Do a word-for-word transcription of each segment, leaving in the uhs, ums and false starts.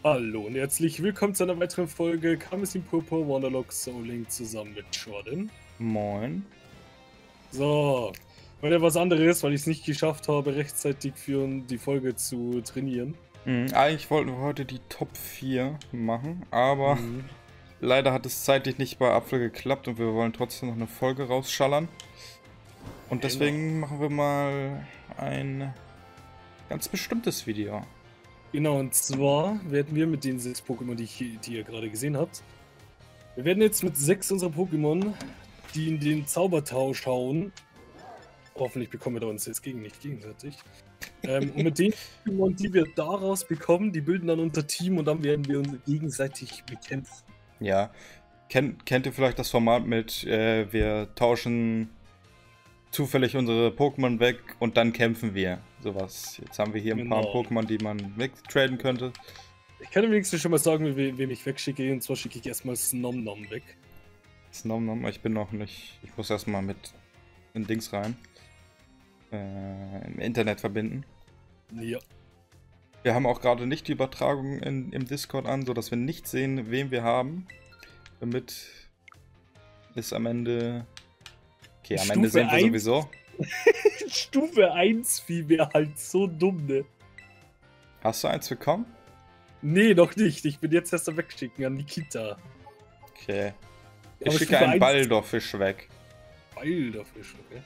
Hallo und herzlich willkommen zu einer weiteren Folge Kamezin Purpur Wanderlog Soul Link zusammen mit Jordan. Moin. So, heute was anderes, weil ich es nicht geschafft habe, rechtzeitig für die Folge zu trainieren. Mhm, eigentlich wollten wir heute die Top vier machen, aber Mhm. leider hat es zeitlich nicht bei Apfel geklappt und wir wollen trotzdem noch eine Folge rausschallern. Und deswegen Genau. machen wir mal ein ganz bestimmtes Video. Genau, und zwar werden wir mit den sechs Pokémon, die, ich, die ihr gerade gesehen habt, wir werden jetzt mit sechs unserer Pokémon, die in den Zaubertausch hauen, hoffentlich bekommen wir uns jetzt gegen nicht gegenseitig, ähm, und mit den Pokémon, die wir daraus bekommen, die bilden dann unser Team und dann werden wir uns gegenseitig bekämpfen. Ja, kennt, kennt ihr vielleicht das Format mit, äh, wir tauschen zufällig unsere Pokémon weg und dann kämpfen wir. Sowas. Jetzt haben wir hier ein Genau. paar Pokémon, die man wegtraden könnte. Ich kann wenigstens schon mal sagen, we wem ich wegschicke, und zwar schicke ich erstmal Snom-Nom weg. Snom-Nom, ich bin noch nicht. Ich muss erstmal mit in Dings rein. Äh, im Internet verbinden. Ja. Wir haben auch gerade nicht die Übertragung in, im Discord an, sodass wir nicht sehen, wen wir haben. Damit ist am Ende. Okay, am Stufe Ende sehen wir eins. sowieso. Stufe eins Vieh wäre halt so dumm, ne? Hast du eins bekommen? Nee, noch nicht. Ich bin jetzt erst am Wegschicken an Nikita. Okay. Ich Aber schicke Stufe einen eins Baldorfisch weg. Baldorfisch, okay.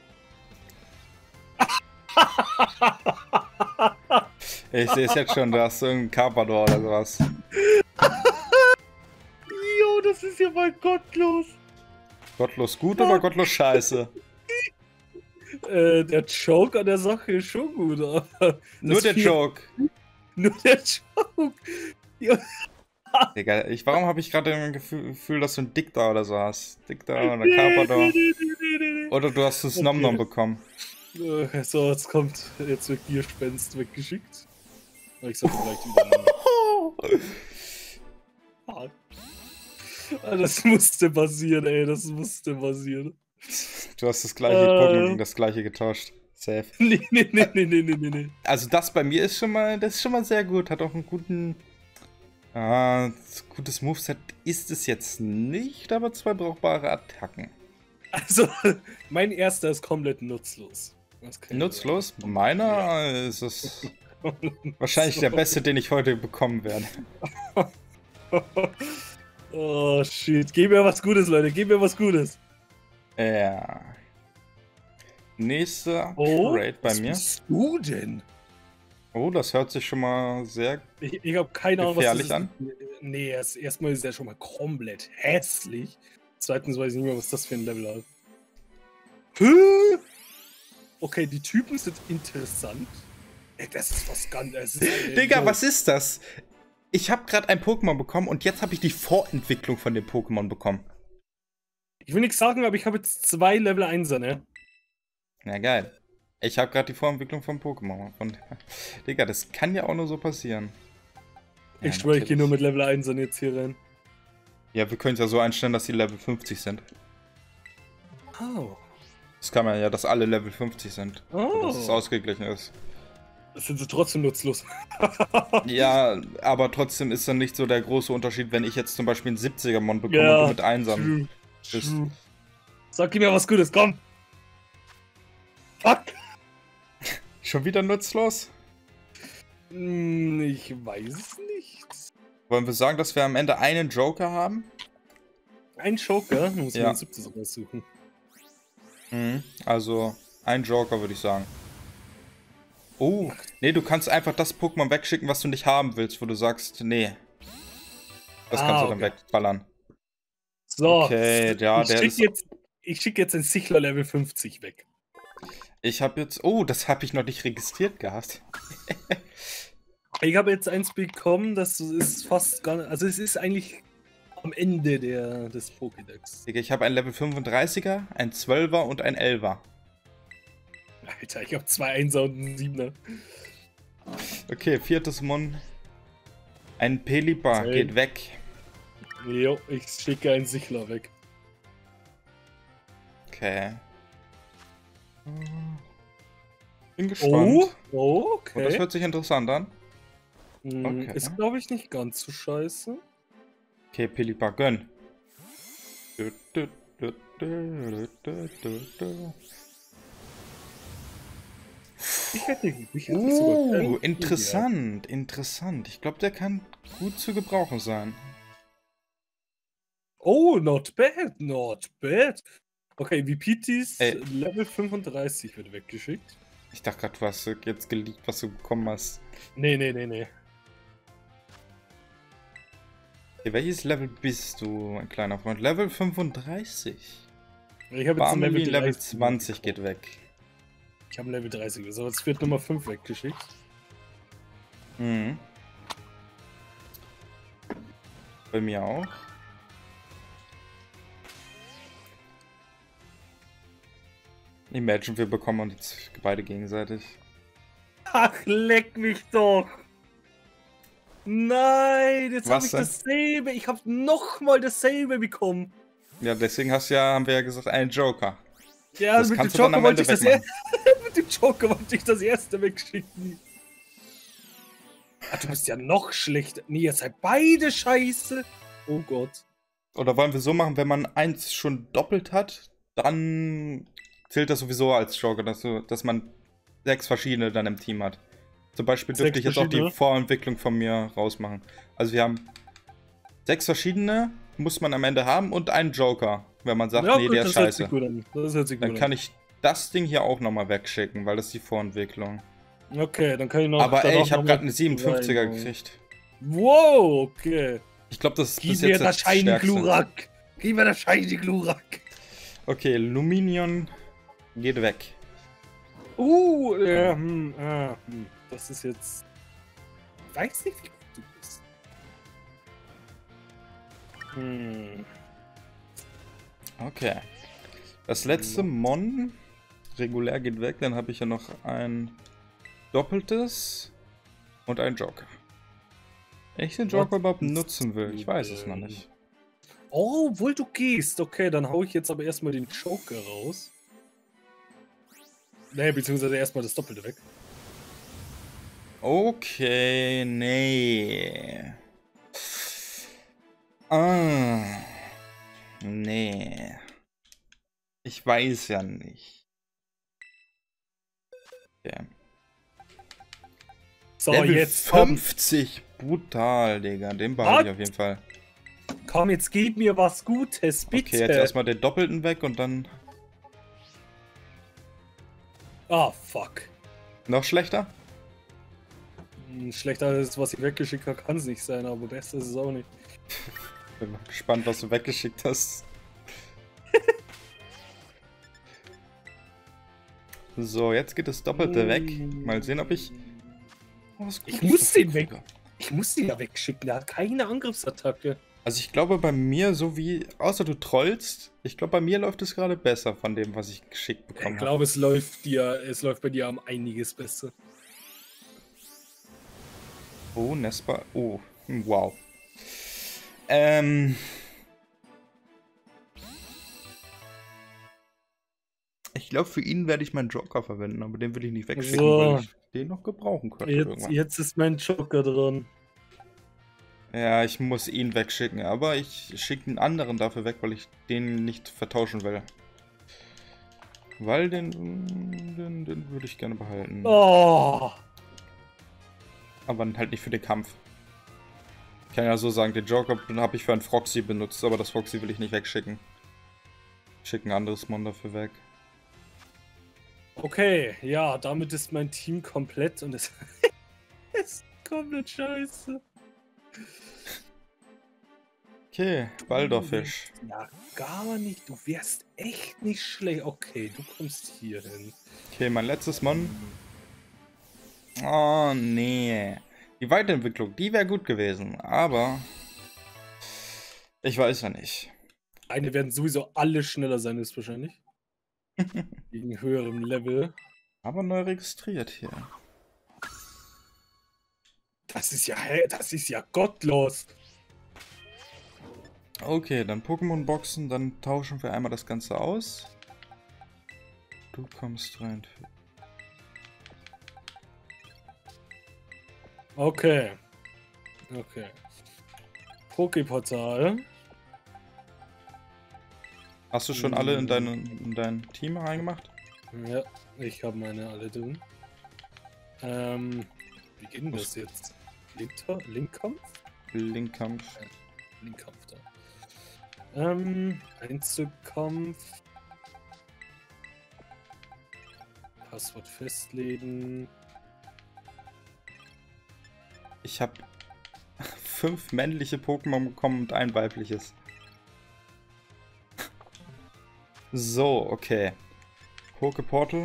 Ich sehe es jetzt schon, du hast so einen Carpador oder sowas. Jo, das ist ja mal gottlos. Gottlos gut oder gottlos scheiße? Äh, der Joke an der Sache ist schon gut, aber... Nur der Vieh- Joke. Nur der Joke. Ja. Digga, ich, warum habe ich gerade ein Gefühl, Gefühl, dass du einen Dicta oder so hast? Dicta oder Nee, Carpador. nee, nee, nee, nee, nee. Oder du hast das Nom-Nom bekommen. Äh, So, jetzt kommt, jetzt wird Gierspenst weggeschickt. Ich sollte vielleicht wieder... Ah. Ah, das musste passieren, ey, das musste passieren. Du hast das gleiche Äh. Pokémon gegen das gleiche getauscht. Safe. Nee, nee, nee, nee, nee, nee, nee, nee. Also das bei mir ist schon mal, das ist schon mal sehr gut. Hat auch einen guten, ah, gutes Moveset ist es jetzt nicht, aber zwei brauchbare Attacken. Also, mein erster ist komplett nutzlos. Das kann ich Nutzlos? Meiner Ja. ist es sagen. wahrscheinlich der beste, den ich heute bekommen werde. Oh, shit. Gib mir was Gutes, Leute. Gib mir was Gutes. Ja. Nächster Oh, Trade bei was mir. bist du denn? Oh, das hört sich schon mal sehr Ich, ich habe keine Ahnung, was gefährlich das an. ist. Nee, erst, erstmal ist er schon mal komplett hässlich. Zweitens weiß ich nicht mehr, was das für ein Level hat. Hä? Okay, die Typen sind interessant. Ey, das ist was ganz... Das ist eine Digga, Joke. was ist das? Ich habe gerade ein Pokémon bekommen und jetzt habe ich die Vorentwicklung von dem Pokémon bekommen. Ich will nichts sagen, aber ich habe jetzt zwei Level einser, ne? Ja, geil. Ich habe gerade die Vorentwicklung vom Pokémon. Und Digga, das kann ja auch nur so passieren. Ja, Ich schwöre, ich gehe natürlich. nur mit Level einser jetzt hier rein. Ja, wir können es ja so einstellen, dass die Level fünfzig sind. Oh. Das kann man ja, dass alle Level fünfzig sind. Oh. Dass es ausgeglichen ist. Das sind sie trotzdem nutzlos. Ja, aber trotzdem ist dann nicht so der große Unterschied, wenn ich jetzt zum Beispiel einen siebziger-Mon bekomme Ja, und du mit einsam. True. bist. True. Sag mir was Gutes, komm! Fuck! Schon wieder nutzlos? Hm, ich weiß nicht. Wollen wir sagen, dass wir am Ende einen Joker haben? Ein Joker? Muss Ja. man den siebten raussuchen. Mhm. Also, ein Joker würde ich sagen. Oh, nee, du kannst einfach das Pokémon wegschicken, was du nicht haben willst, wo du sagst, nee. Das Ah, kannst du dann okay. wegballern. So, Okay, ja, ich der schick ist... jetzt, ich schicke jetzt den Sichler Level fünfzig weg. Ich habe jetzt... Oh, das habe ich noch nicht registriert gehabt. Ich habe jetzt eins bekommen, das ist fast gar nicht, also es ist eigentlich am Ende der, des Pokédex. Digga, ich habe einen Level fünfunddreißiger, einen zwölfer und einen elfer. Alter, ich habe zwei Einser und einen Siebener. Okay, viertes Mon. Ein Pelipper Zehn. geht weg. Jo, ich schicke einen Sichler weg. Okay. Bin gespannt. Oh, Und das okay. hört sich interessant an. Hm, Okay. Ist, glaube ich, nicht ganz so scheiße. Okay, Pillipa, gönn. Du, du, du, du, du, du, du. Ich hätte, ich hätte sogar Uh, keinen interessant, interessant. Ich glaube, der kann gut zu gebrauchen sein. Oh, not bad, not bad. Okay, wie Pitis Ey. Level fünfunddreißig wird weggeschickt. Ich dachte gerade, du hast jetzt geleakt, was du bekommen hast. Nee, nee, nee, nee. Okay, welches Level bist du, mein kleiner Freund? Level fünfunddreißig. Ich habe jetzt ein Barmelin Level, Level dreißig zwanzig bekommen. geht weg. Ich habe ein Level dreißig, also jetzt wird Nummer fünf weggeschickt. Mhm. Bei mir auch. Imagine, wir bekommen uns jetzt beide gegenseitig. Ach, leck mich doch! Nein, jetzt habe ich denn? dasselbe. Ich habe nochmal dasselbe bekommen. Ja, deswegen hast du ja, haben wir ja gesagt, einen Joker. Ja, Das mit dem kannst du dann Joker am wollte Ende ich das wegmachen. erste. Mit dem Joker wollte ich das erste wegschicken. Ach, du bist ja noch schlechter. Nee, ihr seid beide scheiße. Oh Gott. Oder wollen wir so machen, wenn man eins schon doppelt hat, dann zählt das sowieso als Joker, dass, du, dass man sechs verschiedene dann im Team hat. Zum Beispiel dürfte Sechs ich jetzt auch die verschiedene? Vorentwicklung von mir rausmachen. Also wir haben sechs verschiedene, muss man am Ende haben, und einen Joker, wenn man sagt, Ja, nee, gut, der das ist hört sich scheiße. gut an. Das hört sich gut Dann an. kann ich das Ding hier auch nochmal wegschicken, weil das ist die Vorentwicklung. Okay, dann kann ich noch. Aber ey, danach ich habe noch gerade mit eine siebenundfünfziger rein. gekriegt. Wow, okay. Ich glaube, das ist Gib bis mir jetzt das das Shiny Stärkste. Glurak. Gib mir das Shiny Glurak. Okay, Luminion geht weg. Uh, äh, hm, ah, hm. Das ist jetzt. Ich weiß nicht, wie gut du bist. Hm. Okay. Das letzte Mon regulär geht weg, dann habe ich ja noch ein doppeltes und ein Joker. Wenn ich den Joker Was überhaupt ist nutzen will, ich weiß es noch denn? nicht. Oh, obwohl du gehst. Okay, dann hau ich jetzt aber erstmal den Joker raus. Nee, beziehungsweise erstmal das Doppelte weg. Okay, nee. Ah. Nee. Ich weiß ja nicht. Okay. So, Level jetzt komm. fünfzig. Brutal, Digga. Den behalte ich auf jeden Fall. Komm, jetzt gib mir was Gutes, bitte. Okay, jetzt erstmal den Doppelten weg und dann Ah, fuck. noch schlechter? Hm, Schlechter als was ich weggeschickt habe, kann es nicht sein, aber besser ist es auch nicht. Bin mal gespannt, was du weggeschickt hast. So, jetzt geht das Doppelte weg. Mal sehen, ob ich... Oh, was Ich Gutes muss dafür den weg. kriege. Ich muss den ja wegschicken, der hat keine Angriffsattacke. Also ich glaube bei mir, so wie... Außer du trollst, ich glaube bei mir läuft es gerade besser von dem, was ich geschickt Ich bekommen habe. glaube, es läuft dir, es läuft bei dir um einiges besser. Oh, Nespa... Oh, hm, wow. Ähm... Ich glaube, für ihn werde ich meinen Joker verwenden, aber den will ich nicht wegschicken, So. weil ich den noch gebrauchen könnte Jetzt, irgendwann. jetzt ist mein Joker dran. Ja, ich muss ihn wegschicken, aber ich schicke einen anderen dafür weg, weil ich den nicht vertauschen will. Weil den, den, den würde ich gerne behalten. Oh. Aber halt nicht für den Kampf. Ich kann ja so sagen, den Joker habe ich für ein Froxy benutzt, aber das Froxy will ich nicht wegschicken. Ich schicke ein anderes Mon dafür weg. Okay, ja, damit ist mein Team komplett und es ist komplett scheiße. Okay, Baldorfisch. Ja, gar nicht. Du wärst echt nicht schlecht. Okay, du kommst hier hin. Okay, mein letztes Mon. Oh, nee. Die Weiterentwicklung, die wäre gut gewesen, aber ich weiß ja nicht. Eine werden sowieso alle schneller sein, ist wahrscheinlich. Gegen höherem Level. Aber neu registriert hier. Das ist ja, hä, das ist ja gottlos. Okay, dann Pokémon-Boxen, dann tauschen wir einmal das Ganze aus. Du kommst rein. Okay. Okay. Poképortal. Hast du schon alle in, deine, in dein Team reingemacht? Ja, ich habe meine alle drin. Ähm, wie geht denn das jetzt? Linkta Linkkampf? Linkkampf. Ja, Linkkampf da. Ähm, Einzelkampf. Passwort festlegen. Ich habe fünf männliche Pokémon bekommen und ein weibliches. So, okay. Pokeportal.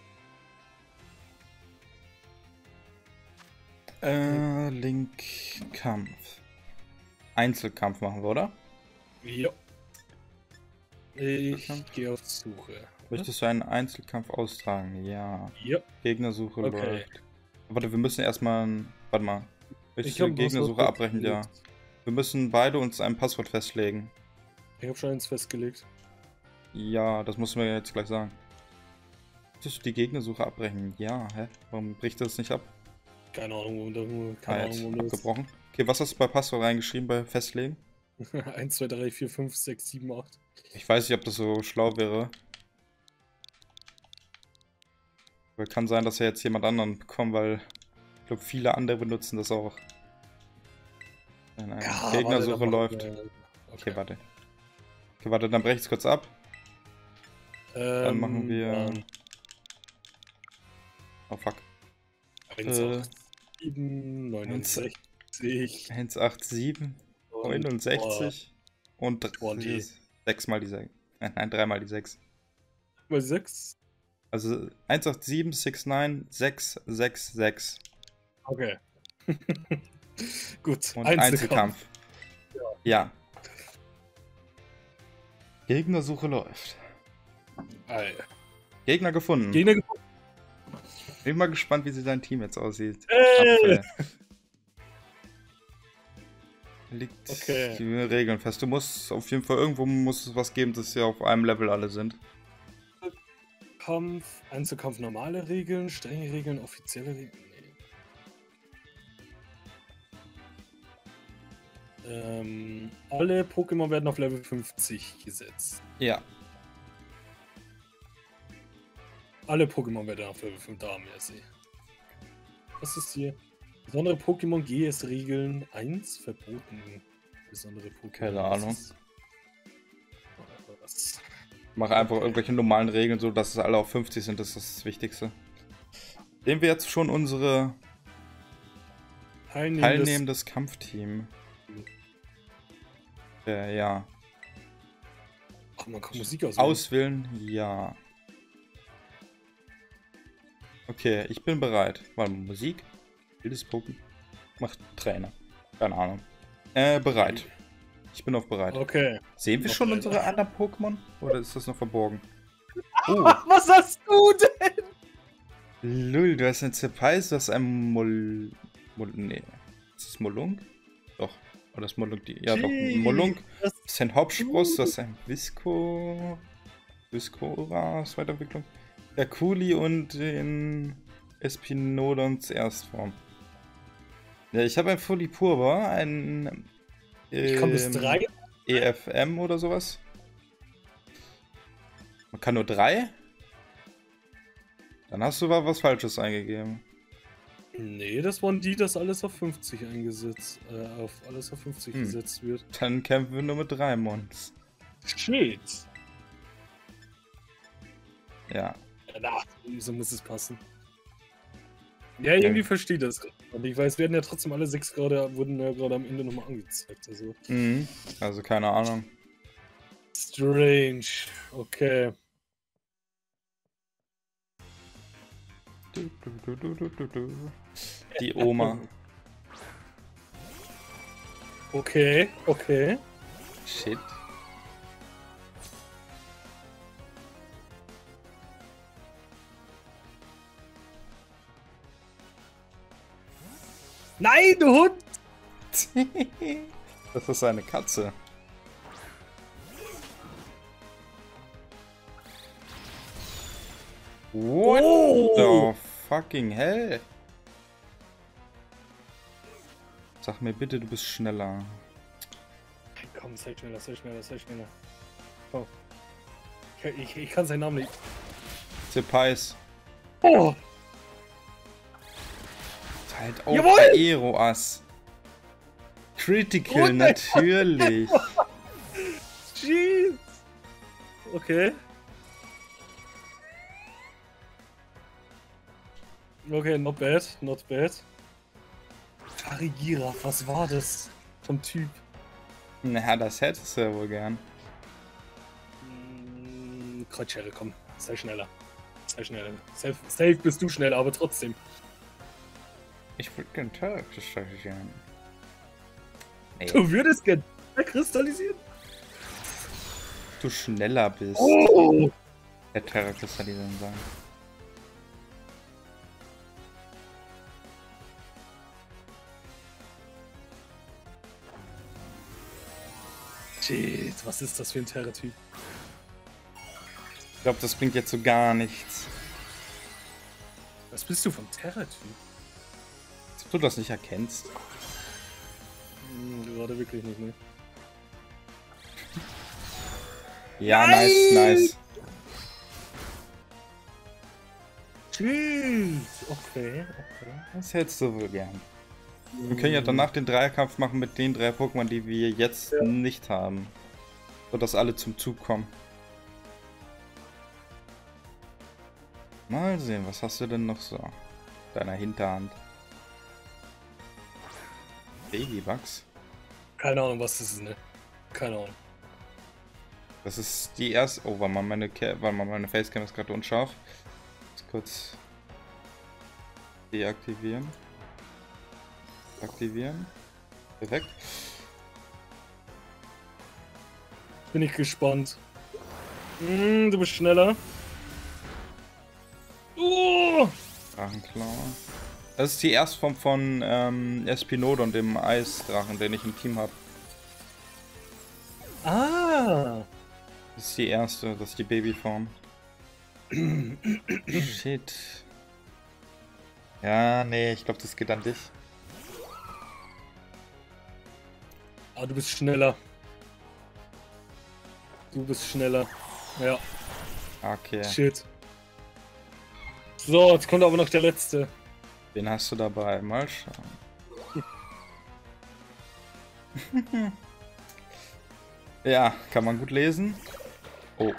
Äh, Linkkampf. Einzelkampf machen wir, oder? Ja. Ich gehe auf Suche. Möchtest du einen Einzelkampf austragen? Ja. Ja. Gegnersuche Okay. läuft. Warte, wir müssen erstmal. Ein... Warte mal. Möchtest Ich du habe Gegnersuche abbrechen? Ja. Wir müssen beide uns ein Passwort festlegen. Ich habe schon eins festgelegt. Ja, das müssen wir jetzt gleich sagen. Möchtest du die Gegnersuche abbrechen? Ja, hä? Warum bricht das nicht ab? Keine Ahnung, wo das keine Ah, Ahnung, wo das abgebrochen. Okay, was hast du bei Passwort reingeschrieben bei Festlegen? eins, zwei, drei, vier, fünf, sechs, sieben, acht. Ich weiß nicht, ob das so schlau wäre. Weil kann sein, dass wir jetzt jemand anderen bekommen, weil ich glaube, viele andere benutzen das auch. Wenn eine Ja, Gegnersuche warte, läuft. wir... okay. okay, warte. Okay, warte, dann breche ich es kurz ab. Ähm, Dann machen wir. Dann Oh fuck. eins, Äh, acht, sieben, neunundsechzig. eins acht sieben, neunundsechzig und oh, nee. sechs mal die sechs. Nein, drei mal die sechs. Mal sechs? Also eins acht sieben, sechs neun, sechs sechs sechs. Okay. Gut. Und Einzelkampf. Einzelkampf. Ja. ja. Gegnersuche läuft. Alter. Gegner gefunden. Gegner gefunden. Bin mal gespannt, wie sie dein Team jetzt aussieht. Hey! Liegt Okay. die Regeln fest. Du musst auf jeden Fall irgendwo muss es was geben, dass sie auf einem Level alle sind. Kampf, Einzelkampf, normale Regeln, strenge Regeln, offizielle Regeln. Nee. Ähm, alle Pokémon werden auf Level fünfzig gesetzt. Ja. Alle Pokémon werden auf Level fünf, da haben wir sie. Was ist hier? Besondere Pokémon G S-Regeln eins verboten. Besondere Pokémon. Keine Ahnung. Was? Mach einfach irgendwelche normalen Regeln, so dass es alle auf fünfzig sind, das ist das Wichtigste. Nehmen wir jetzt schon unsere Teilnehmendes, teilnehmendes Kampfteam. Äh, ja. Ach, man kann Musik auswählen. Auswählen, ja. Okay, ich bin bereit. Warte mal, Musik? Wildes Pokémon? Macht Trainer. Keine Ahnung. Äh, bereit. Ich bin auf bereit. Okay. Sehen wir Noch schon weiter. unsere anderen Pokémon? Oder ist das noch verborgen? Oh, Was hast du denn? Lul, du hast einen Zerpeis, du hast einen Mol... Mol... Nee. Ist das Molung? Doch. Oder ist Molung die... Ja, doch. Molung. Das ist ein Hauptspross, du hast ein Visco... Viscora, Weiterentwicklung. Der Kuli und den Espinodons Erstform. Ja, ich habe ein Folipurba, ein... Ich kann bis drei. E F M oder sowas. Man kann nur drei? Dann hast du mal was Falsches eingegeben. Nee, das waren die, dass alles auf fünfzig eingesetzt, äh, auf alles auf fünfzig Hm. gesetzt wird. Dann kämpfen wir nur mit drei Mons. Shit. Ja. Na, so muss es passen. Ja, irgendwie Ja. verstehe das. Und ich weiß, werden ja trotzdem alle sechs gerade, wurden ja gerade am Ende nochmal angezeigt. Also. Mhm. Also keine Ahnung. Strange. Okay. Du, du, du, du, du, du. Die Oma. Okay, okay. Shit. Nein, du Hund! Das ist eine Katze. What Oh! the fucking hell? Sag mir bitte, du bist schneller. Komm, sei schneller, sei schneller, sei schneller. Komm. Ich, ich, ich kann seinen Namen nicht. Zepais. Oh! Halt auf, Jawohl! Aero-Ass. Critical, Oh, natürlich. Jeez! Okay. Okay, not bad, not bad. Farigira, was war das vom Typ? Na, das hättest du ja wohl gern. Mm, Kreuzschere, komm, sei schneller. Sei schneller. Safe, safe bist du schnell, aber trotzdem. Ich würde gern Terra kristallisieren. Nee. Du würdest gerne kristallisieren? Du schneller bist. Oh! Der Terra kristallisieren sagen. Shit, was ist das für ein Terra-Typ? Ich glaube, das bringt jetzt so gar nichts. Was bist du vom Terra-Typ? Als ob du das nicht erkennst. Hm, gerade wirklich nicht, ne? Ja, Nein! nice, nice. Shit, okay, okay. Das hättest du wohl gern. Wir können ja danach den Dreierkampf machen mit den drei Pokémon, die wir jetzt ja. nicht haben. Sodass alle zum Zug kommen. Mal sehen, was hast du denn noch so? Deiner Hinterhand. Babybugs? Keine Ahnung, was das ist, ne? Keine Ahnung. Das ist die erste. Oh, warte mal, meine, warte mal, meine Facecam ist gerade unscharf. Jetzt kurz deaktivieren. Aktivieren. Perfekt. Bin ich gespannt. Mm, du bist schneller. Oh! Drachenklar. Das ist die Erstform von ähm, Espinodon, dem Eisdrachen, den ich im Team habe. Ah! Das ist die erste, das ist die Babyform. Shit. Ja, nee, ich glaube, das geht an dich. Ah, du bist schneller. Du bist schneller. Ja. Okay. Shit. So, jetzt kommt aber noch der letzte. Den hast du dabei. Mal schauen. Ja, kann man gut lesen. Oh.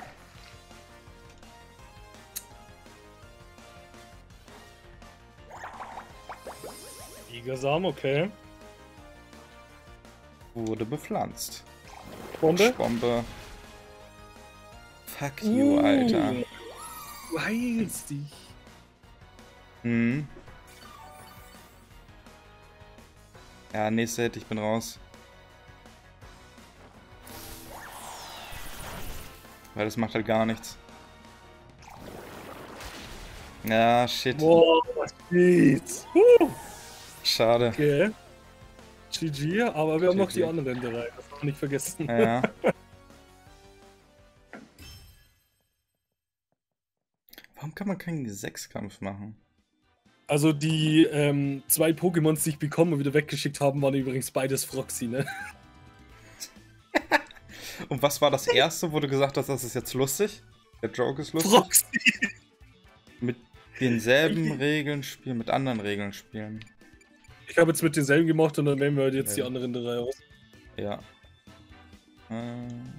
Igersam, okay. Wurde bepflanzt. Bombe? Bombe. Fuck you, uh, Alter. Du heilst dich. Hm. Ja, nächste Hit, ich bin raus. Weil das macht halt gar nichts. Ja, shit. Boah, shit. Uh. Schade. Okay. G G, aber wir G G. haben noch die anderen drei, das darf man nicht vergessen. Ja. Warum kann man keinen Sechskampf machen? Also die ähm, zwei Pokémons, die ich bekommen und wieder weggeschickt haben, waren übrigens beides Froxy, ne? Und was war das erste, wo du gesagt hast, das ist jetzt lustig? Der Joke ist lustig? Froxy! Mit denselben Regeln spielen, mit anderen Regeln spielen. Ich habe jetzt mit denselben gemacht und dann wählen wir halt jetzt ja. die anderen drei aus. Ja. Ähm.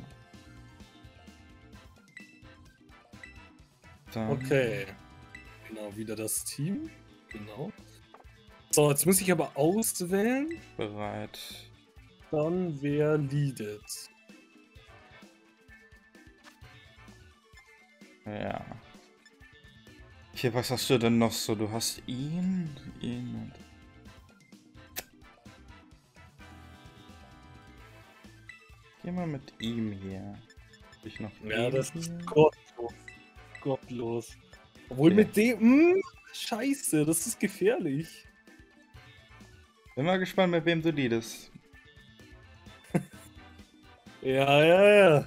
Dann. Okay. Genau, wieder das Team. Genau. So, jetzt muss ich aber auswählen. Bereit. Dann wer leadet. Ja. Hier, was hast du denn noch so? Du hast ihn, ihn und... Geh mal mit ihm hier. Hab ich noch Ja, das hier? ist gottlos. Gottlos. Obwohl Okay. mit dem... Mh, scheiße, das ist gefährlich. Bin mal gespannt, mit wem du leadest. Ja, ja, ja.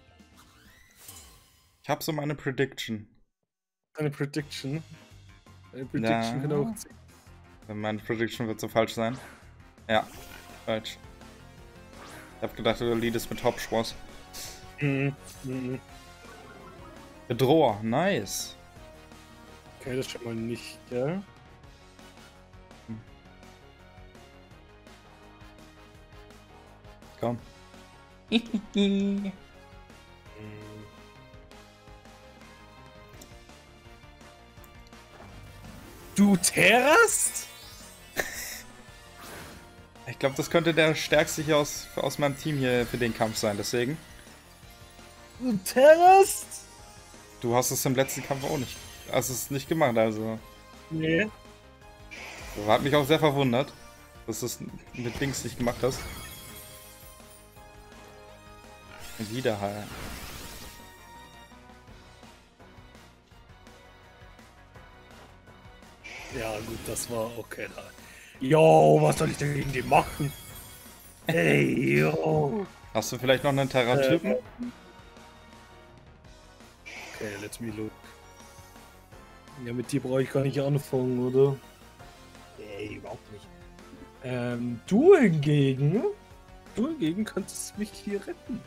Ich hab so meine Prediction. Eine Prediction. Eine Prediction Ja. kann auch ziehen. Meine Prediction wird so falsch sein. Ja, falsch. Ich hab gedacht, du leadest mit Hauptspross. Mhm. Mhm. Bedroher, nice. Okay, das schon mal nicht, gell? Komm. Du terrast? Ich glaube, das könnte der stärkste hier aus, aus meinem Team hier für den Kampf sein, deswegen. Du terrast? Du hast es im letzten Kampf auch nicht. Hast es nicht gemacht, also. Nee. Das hat mich auch sehr verwundert, dass du es mit Dings nicht gemacht hast. Wiederhall. Ja, gut, das war okay da. Jo, was soll ich denn gegen die machen? Ey, jo. Hast du vielleicht noch einen Terra-Typen? Äh, okay, let me look. Ja, mit dir brauche ich gar nicht anfangen, oder? Nee, überhaupt nicht. Ähm, du hingegen? Du hingegen könntest mich hier retten.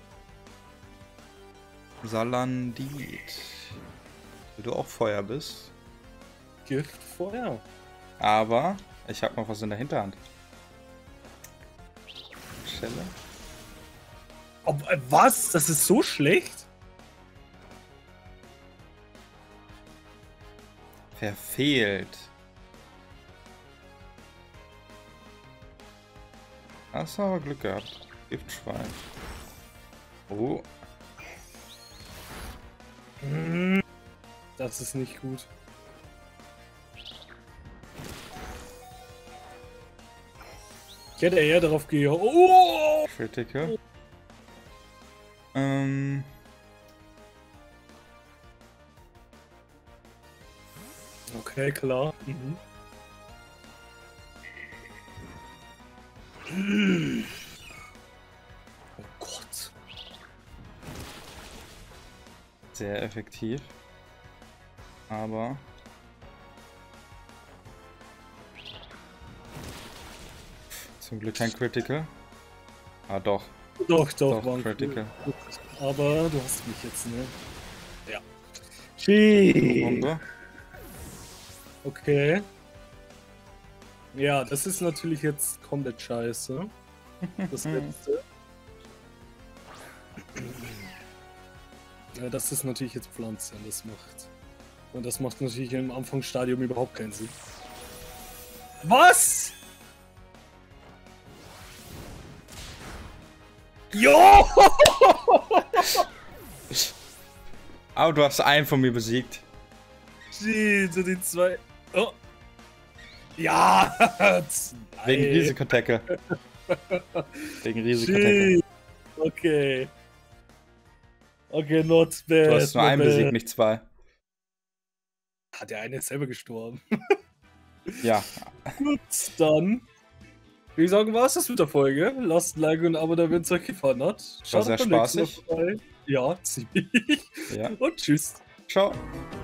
Salandit. Weil du auch Feuer bist. Gift Feuer. Aber ich habe noch was in der Hinterhand. Schelle. Ob, äh, was? Das ist so schlecht? Verfehlt. Hast du aber Glück gehabt. Giftschwein. Oh. Das ist nicht gut. Ich hätte eher darauf gehört. Oh! Critical. Ähm. Okay, klar. Mhm. Oh Gott. Sehr effektiv. Aber. Zum Glück kein Critical. Ah, doch. Doch, doch, Doch, war ein Critical. Gut. Aber du hast mich jetzt, ne? Ja. Shit. Runde. Okay. Ja, das ist natürlich jetzt komplett scheiße. Das letzte. Ja, das ist natürlich jetzt Pflanze, das macht. Und das macht natürlich im Anfangsstadium überhaupt keinen Sinn. Was? Jo! Aber du hast einen von mir besiegt. Shit, so die zwei. Oh. Ja! Wegen Nein. Risikotackle. Wegen Risikotackle. Shit. Okay. Okay, not bad. Du hast nur not einen bad. besiegt, nicht zwei. Hat der eine selber gestorben. Ja. Gut, dann. Wie sagen, war es das mit der Folge? Lasst ein Like und ein Abo, da wenn es euch gefallen hat. War sehr beim nächsten Mal spaßig. vorbei. Ja, ziemlich. Ja. Und tschüss. Ciao.